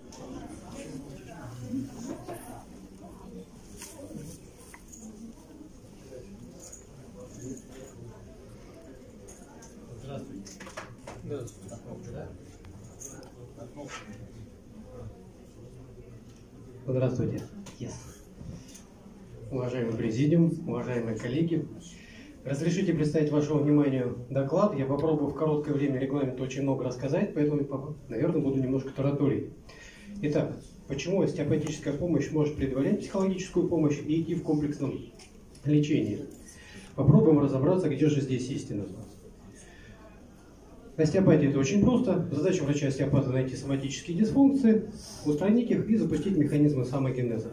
Здравствуйте. Yes. Уважаемый президиум, уважаемые коллеги, разрешите представить вашему вниманию доклад. Я попробую в короткое время регламента очень много рассказать, поэтому, наверное, буду немножко тараторить. Итак, почему остеопатическая помощь может предварять психологическую помощь и идти в комплексном лечении? Попробуем разобраться, где же здесь истина. Остеопатия – это очень просто. Задача врача-остеопата – найти соматические дисфункции, устранить их и запустить механизмы самогенеза.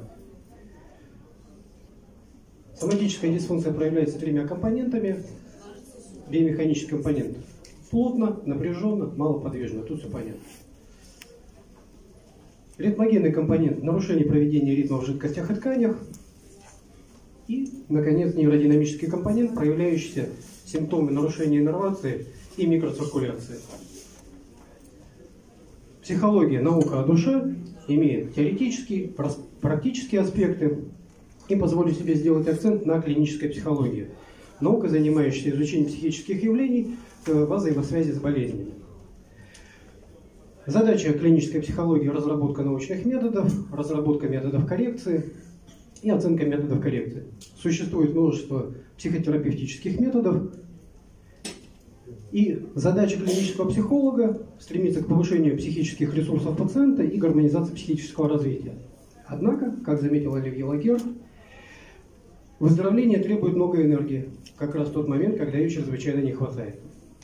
Соматическая дисфункция проявляется тремя компонентами. Биомеханический компонент – плотно, напряженно, малоподвижно. Тут все понятно. Ритмогенный компонент – нарушение проведения ритма в жидкостях и тканях. И, наконец, нейродинамический компонент, проявляющийся симптомы нарушения иннервации и микроциркуляции. Психология, наука о душе, имеет теоретические, практические аспекты. И позволю себе сделать акцент на клинической психологии. Наука, занимающаяся изучением психических явлений во взаимосвязи с болезнями. Задача клинической психологии – разработка научных методов, разработка методов коррекции и оценка методов коррекции. Существует множество психотерапевтических методов. И задача клинического психолога стремится к повышению психических ресурсов пациента и гармонизации психического развития. Однако, как заметил Оливье Лагер, выздоровление требует много энергии, как раз в тот момент, когда ее чрезвычайно не хватает.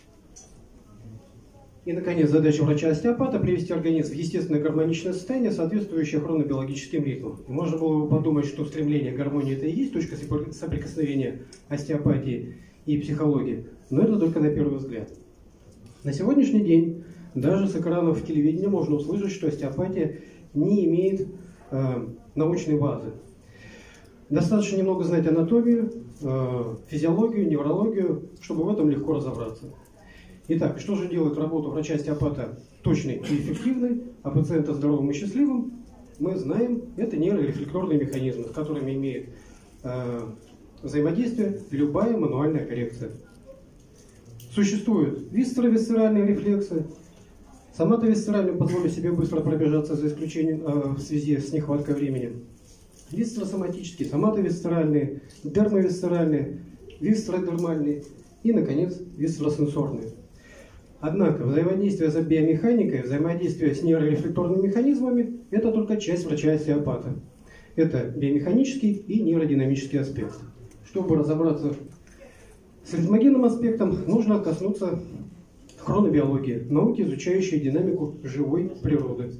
И, наконец, задача врача-остеопата – привести организм в естественное гармоничное состояние, соответствующее хронобиологическим ритмам. И можно было бы подумать, что стремление к гармонии – это и есть точка соприкосновения остеопатии и психологии, но это только на первый взгляд. На сегодняшний день даже с экранов телевидения можно услышать, что остеопатия не имеет научной базы. Достаточно немного знать анатомию, физиологию, неврологию, чтобы в этом легко разобраться. Итак, что же делает работу врача-остеопата точной и эффективной, а пациента здоровым и счастливым? Мы знаем, это нейрорефлекторные механизмы, с которыми имеет взаимодействие любая мануальная коррекция. Существуют висцеровисцеральные рефлексы. Соматовисцеральным позволю себе быстро пробежаться за исключением в связи с нехваткой времени. Висцеросоматические, соматовисцеральные, дермовисцеральные, висцеродермальные и, наконец, висцеросенсорные. Однако взаимодействие с биомеханикой, взаимодействие с нейрорефлекторными механизмами – это только часть врача-остеопата. Это биомеханический и нейродинамический аспект. Чтобы разобраться с ритмогенным аспектом, нужно коснуться хронобиологии, науки, изучающей динамику живой природы.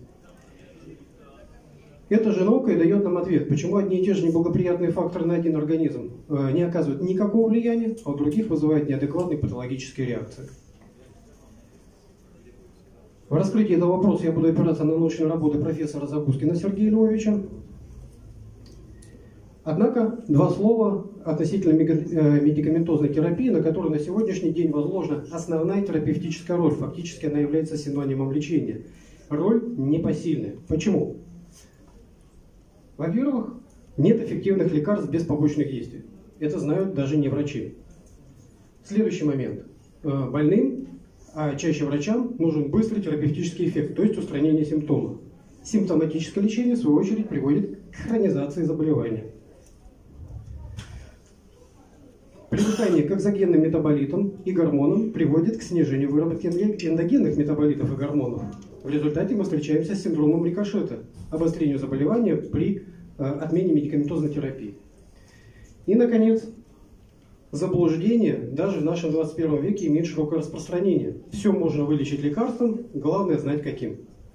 Эта же наука и дает нам ответ, почему одни и те же неблагоприятные факторы на один организм не оказывают никакого влияния, а у других вызывают неадекватные патологические реакции. В раскрытии этого вопроса я буду опираться на научные работы профессора Забускина Сергея Львовича. Однако, два слова относительно медикаментозной терапии, на которую на сегодняшний день возложена основная терапевтическая роль. Фактически она является синонимом лечения. Роль непосильная. Почему? Во-первых, нет эффективных лекарств без побочных действий. Это знают даже не врачи. Следующий момент. Больным, а чаще врачам, нужен быстрый терапевтический эффект, то есть устранение симптомов. Симптоматическое лечение, в свою очередь, приводит к хронизации заболевания. Привыкание к экзогенным метаболитам и гормонам приводит к снижению выработки эндогенных метаболитов и гормонов. В результате мы встречаемся с синдромом рикошета, обострению заболевания при отмене медикаментозной терапии. И, наконец, заблуждение даже в нашем 21 веке имеет широкое распространение. Все можно вылечить лекарством, главное знать каким.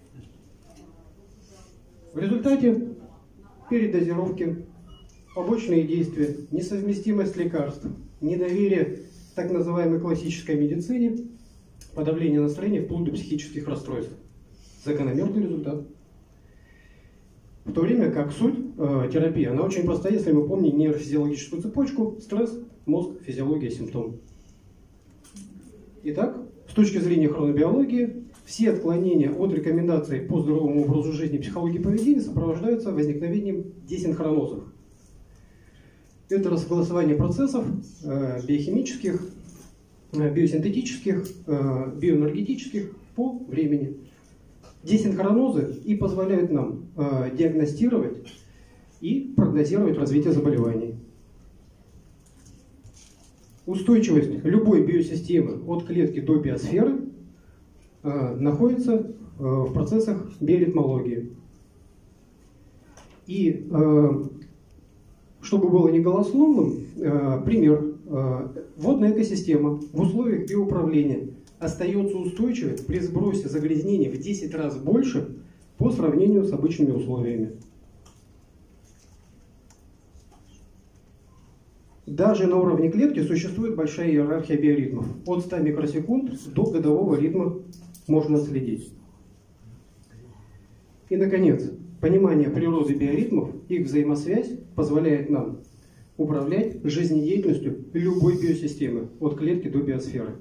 В результате передозировки, побочные действия, несовместимость лекарств, недоверие к так называемой классической медицине, подавление настроения вплоть до психических расстройств. Закономерный результат. В то время как суть терапии, она очень проста, если мы помним нейрофизиологическую цепочку: стресс, мозг, физиология, симптом. Итак, с точки зрения хронобиологии, Все отклонения от рекомендаций по здоровому образу жизни и психологии поведения сопровождаются возникновением десинхронозов. Это рассогласование процессов биохимических, биосинтетических, биоэнергетических по времени. Десинхронозы и позволяют нам диагностировать и прогнозировать развитие заболеваний. Устойчивость любой биосистемы от клетки до биосферы находится в процессах биоритмологии. И чтобы было не голословным, пример. Водная экосистема в условиях биоуправления остается устойчивой при сбросе загрязнений в 10 раз больше по сравнению с обычными условиями. Даже на уровне клетки существует большая иерархия биоритмов. От 100 микросекунд до годового ритма можно отследить. И, наконец, понимание природы биоритмов, их взаимосвязь позволяет нам управлять жизнедеятельностью любой биосистемы, от клетки до биосферы.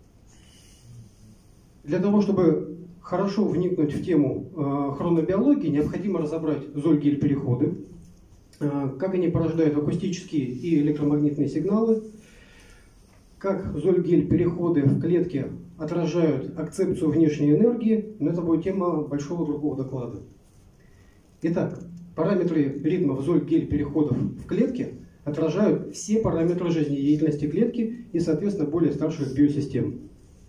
Для того, чтобы хорошо вникнуть в тему хронобиологии, необходимо разобрать Зольгель-переходы, как они порождают акустические и электромагнитные сигналы, как Зольгель-переходы в клетке отражают акцепцию внешней энергии, но это будет тема большого другого доклада. Итак, параметры ритмов Зольгель-переходов в клетке отражают все параметры жизнедеятельности клетки и, соответственно, более старших биосистем.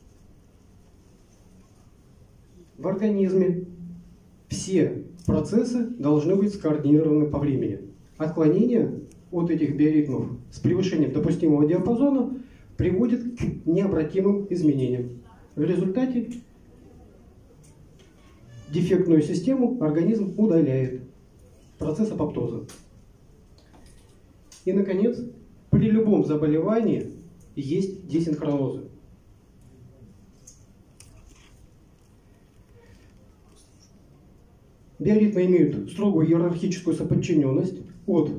В организме все процессы должны быть скоординированы по времени. Отклонение от этих биоритмов с превышением допустимого диапазона приводит к необратимым изменениям. В результате дефектную систему организм удаляет. Процесс апоптоза. И, наконец, при любом заболевании есть десинхронозы. Биоритмы имеют строгую иерархическую соподчиненность от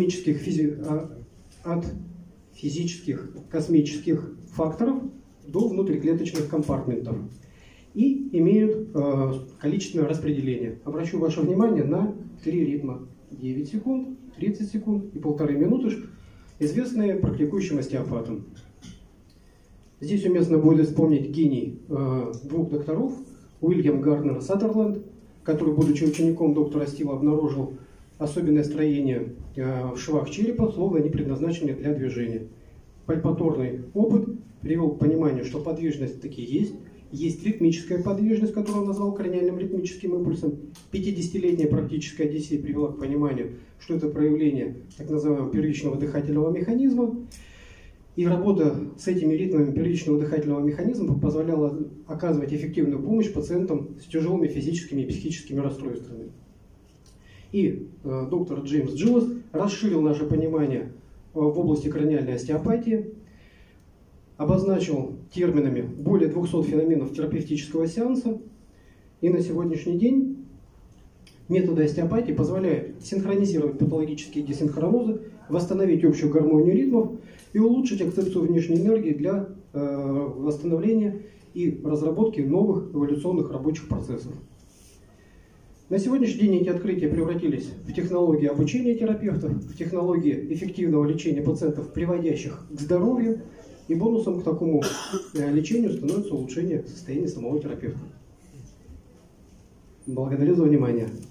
физических космических факторов до внутриклеточных компартментов и имеют количественное распределение. Обращу ваше внимание на 3 ритма: 9 секунд, 30 секунд и 1,5 минуты, известные практикующим остеопатам. Здесь уместно будет вспомнить гений 2 докторов, Уильям Гарднер Саттерленд, который, будучи учеником доктора Стила, обнаружил особенное строение в швах черепа, словно они предназначены для движения. Пальпаторный опыт привел к пониманию, что подвижность таки есть. Есть ритмическая подвижность, которую он назвал краниальным ритмическим импульсом. 50-летняя практическая одиссея привела к пониманию, что это проявление так называемого первичного дыхательного механизма. И работа с этими ритмами первичного дыхательного механизма позволяла оказывать эффективную помощь пациентам с тяжелыми физическими и психическими расстройствами. И доктор Джеймс Джилас расширил наше понимание в области краниальной остеопатии, обозначил терминами более 200 феноменов терапевтического сеанса. И на сегодняшний день методы остеопатии позволяют синхронизировать патологические десинхронозы, восстановить общую гармонию ритмов и улучшить акцепцию внешней энергии для восстановления и разработки новых эволюционных рабочих процессов. На сегодняшний день эти открытия превратились в технологии обучения терапевтов, в технологии эффективного лечения пациентов, приводящих к здоровью, и бонусом к такому лечению становится улучшение состояния самого терапевта. Благодарю за внимание.